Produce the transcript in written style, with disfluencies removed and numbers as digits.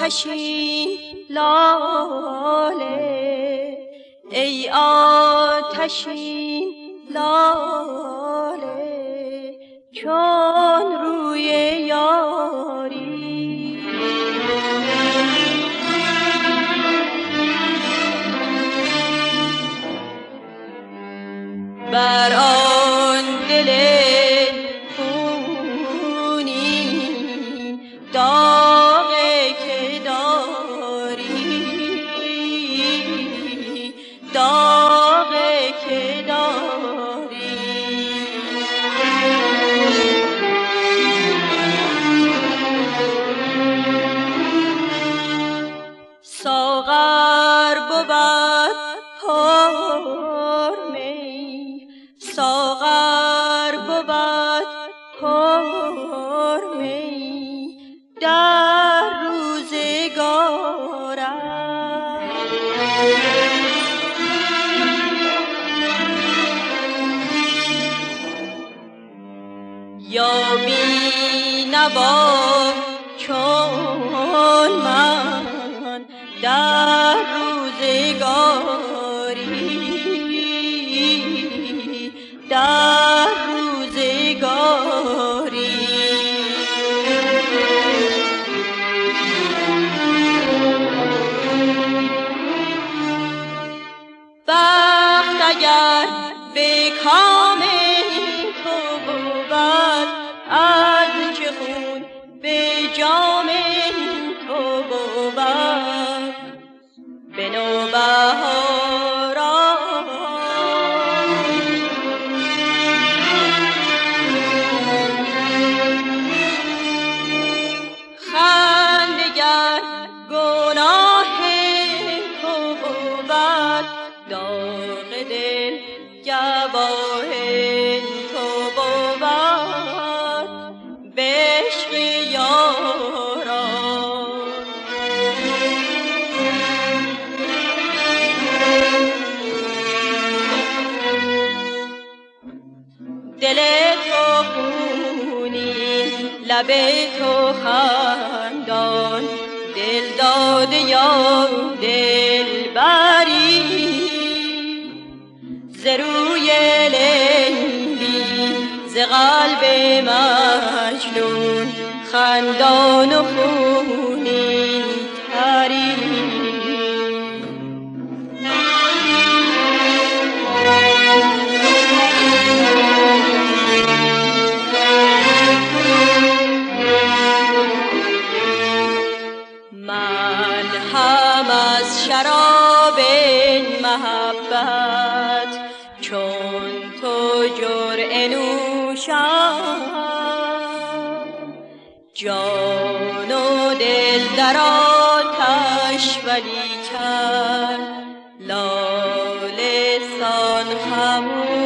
آتشین لاله، ای آتشین لاله، چون روی یاری بر آن دل خونین داغی که داری، داغی که داری. ساغر بود پر می، ساغر بود پر می در روزگارم، یا بی نوا چون من در روزگاری، در روزگاری. بخت اگر به کام تو بود، از چه خون به جام تو بود. به نوبهاران خندگر گناه تو بود، داغ دل گواه تو بود. به عشق یاران دل تو خونین، لب تو خندان، دل داده یا دلبری، ز روی لیلی ز قلب مجنون خندان و خونین تری. من هم از شراب محبت چون تو جرعه نوشم، جان و دل در آتش ولیکن لاله سان خموش.